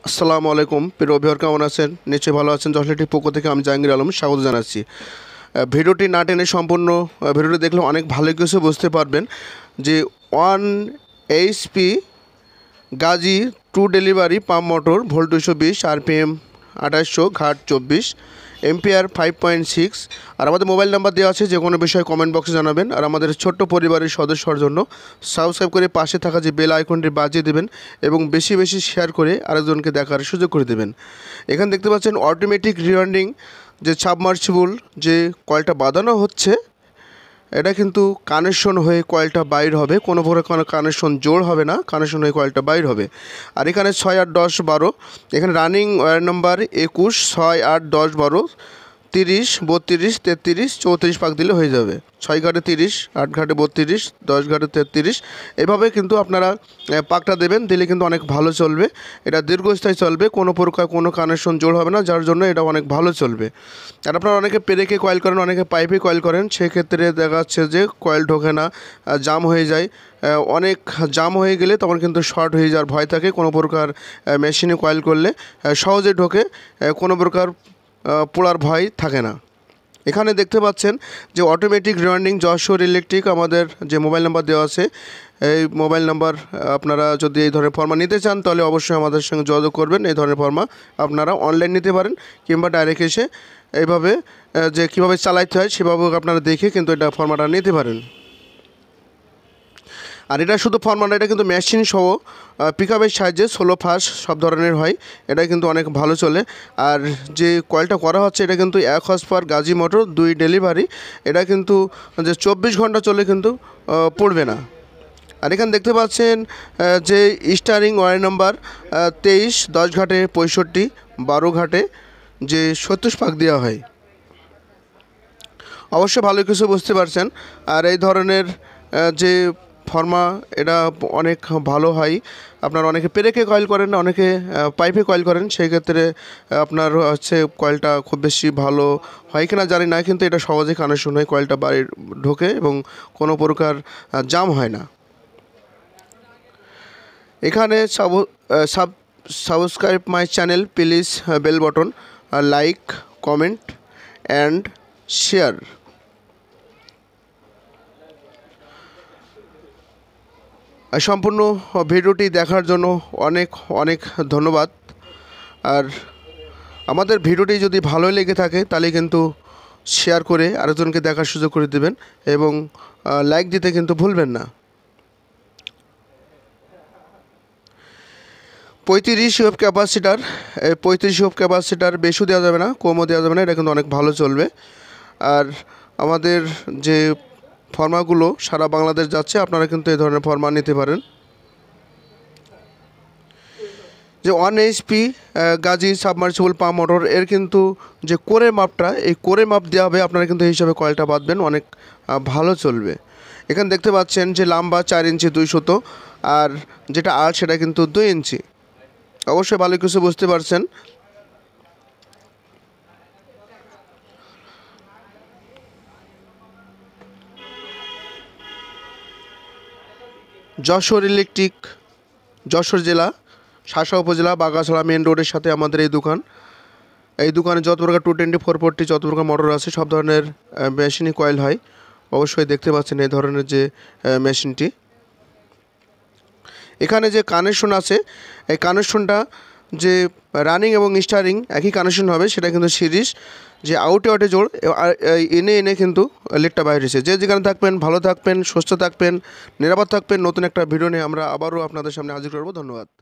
আসসালামু আলাইকুম প্রিয় ভিউয়ার, কেমন আছেন? নিশ্চয়ই ভালো আছেন। যশোরটি পক্ষ থেকে আমি জাহাঙ্গীর আলম স্বাগত জানাচ্ছি। ভিডিওটি না টেনে সম্পূর্ণ ভিডিওটি দেখলে অনেক ভালো কিছু বুঝতে পারবেন যে 1 HP Gazi two delivery pump motor, volt 220, RPM 2800, ঘাট 24, এম্পিয়ার 5.6। আর আমাদের মোবাইল নাম্বার দেওয়া আছে, যে কোনো বিষয়ে কমেন্ট বক্সে জানাবেন। আর আমাদের ছোট্ট পরিবারের সদস্যর জন্য সাবস্ক্রাইব করে পাশে থাকা যে বেল আইকনটি বাজিয়ে দেবেন এবং বেশি বেশি শেয়ার করে আরেকজনকে দেখার সুযোগ করে দেবেন। এখানে দেখতে পাচ্ছেন অটোমেটিক রিওয়াইন্ডিং যে সাবমার্সিবল যে কয়েলটা বাঁধানো হচ্ছে, এটা কিন্তু কানেকশন হয়ে কয়েলটা বাইর হবে, কোনো প্রকার কোনো কানেকশন জোড় হবে না, কানেকশন হয়ে কয়েলটা বাইর হবে। আর এখানে 6, 8, 10, 12, এখানে রানিং ওয়্যার নাম্বার 21, 6, 8, 10, 12, 30, 32, 33, 34 পাক দিলে হয়ে যাবে। 6 ঘাটে 30, 8 ঘাটে 32, 10 ঘাটে 33, এভাবে কিন্তু আপনারা পাকটা দেবেন, দিলে কিন্তু অনেক ভালো চলবে। এটা দীর্ঘস্থায়ী চলবে, কোনো প্রকার কোনো কানেকশন জোড় হবে না, যার জন্য এটা অনেক ভালো চলবে। আর আপনারা অনেকে পেরেকে কয়েল করেন, অনেকে পাইপে কয়েল করেন, সেক্ষেত্রে দেখা যাচ্ছে যে কয়েল ঢোকে না, জাম হয়ে যায়। অনেক জাম হয়ে গেলে তখন কিন্তু শর্ট হয়ে যাওয়ার ভয় থাকে। কোনো প্রকার মেশিনে কয়েল করলে সহজে ঢোকে, কোনো প্রকার পোড়ার ভয় থাকে না। এখানে দেখতে পাচ্ছেন যে অটোমেটিক রিওয়াইন্ডিং যশোর ইলেকট্রিক, আমাদের যে মোবাইল নাম্বার দেওয়া আছে, এই মোবাইল নাম্বার আপনারা যদি এই ধরনের ফর্মা নিতে চান তাহলে অবশ্যই আমাদের সঙ্গে যোগাযোগ করবেন। এই ধরনের ফর্মা আপনারা অনলাইন নিতে পারেন কিংবা ডাইরেক্ট এসে এইভাবে যে কীভাবে চালাইতে হয় সেভাবে আপনারা দেখে কিন্তু এটা ফর্মাটা নিতে পারেন। আর এটা শুধু ফর্মা না, এটা কিন্তু মেশিন সহ পিকআপের সাহায্যে 16 ফাস সব ধরনের হয়, এটা কিন্তু অনেক ভালো চলে। আর যে কয়েলটা করা হচ্ছে এটা কিন্তু 1 হর্সপাওয়ার গাজী মোটর, 2 ডেলিভারি, এটা কিন্তু যে 24 ঘন্টা চলে কিন্তু পড়বে না। আর এখানে দেখতে পাচ্ছেন যে স্টারিং ওয়্যার নাম্বার 23, 10 ঘাটে 65, 12 ঘাটে যে 37 পাক দেওয়া হয়। অবশ্যই ভালো কিছু বুঝতে পারছেন। আর এই ধরনের যে ফর্মা, এটা অনেক ভালো হয়। আপনার অনেকে পেরেকে কয়েল করেন, অনেকে পাইপে কয়েল করেন, সেই ক্ষেত্রে আপনার হচ্ছে কয়েলটা খুব বেশি ভালো হয় কিনা জানি না, কিন্তু এটা সহজে কানেকশন হয়, কয়েলটা বাইরে ঢোকে এবং কোনো প্রকার জাম হয় না। এখানে subscribe my channel, please bell button, like, comment and share. সম্পূর্ণ ভিডিওটি দেখার জন্য অনেক অনেক ধন্যবাদ। আর আমাদের ভিডিওটি যদি ভালো লেগে থাকে তাহলে কিন্তু শেয়ার করে আরেকজনকে দেখার সুযোগ করে দেবেন এবং লাইক দিতে কিন্তু ভুলবেন না। 35 ওহম ক্যাপাসিটার, 35 ওহম ক্যাপাসিটার, বেশিও দেওয়া যাবে না, কমও দেওয়া যাবে না, এটা কিন্তু অনেক ভালো চলবে। আর আমাদের যে ফর্মাগুলো সারা বাংলাদেশ যাচ্ছে, আপনারা কিন্তু এই ধরনের ফর্মা নিতে পারেন। যে 1 HP Gazi submersible pump motor, এর কিন্তু যে কোরে মাপটা, এই কোরে মাপ দেওয়া হবে, আপনারা কিন্তু এই হিসাবে কয়েলটা বাঁধবেন, অনেক ভালো চলবে। এখানে দেখতে পাচ্ছেন যে লম্বা 4 ইঞ্চি 200, আর যেটা আর্ট সেটা কিন্তু 2 ইঞ্চি। অবশ্যই ভালো কিছু বুঝতে পারছেন। যশোর ইলেকট্রিক, যশোর জেলা, শাসা উপজেলা, বাগাছড়া মেন রোডের সাথে আমাদের এই দোকান। এই দোকানে যত প্রকার 220, 440 যত প্রকার মোটর আছে, সব ধরনের মেশিনই কয়েল হয়। অবশ্যই দেখতে পাচ্ছেন এই ধরনের যে মেশিনটি। এখানে যে কানেকশন আছে, এই কানেকশনটা যে রানিং এবং স্টারিং একই কানেকশন হবে, সেটা কিন্তু সিরিজ যে আউটে আউটে জোড় এনে এনে কিন্তু লিডটা বাইরে এসেছে। যে যেখানে থাকবেন, ভালো থাকবেন, সুস্থ থাকবেন, নিরাপদ থাকবেন। নতুন একটা ভিডিও নিয়ে আমরা আবারও আপনাদের সামনে হাজির করব। ধন্যবাদ।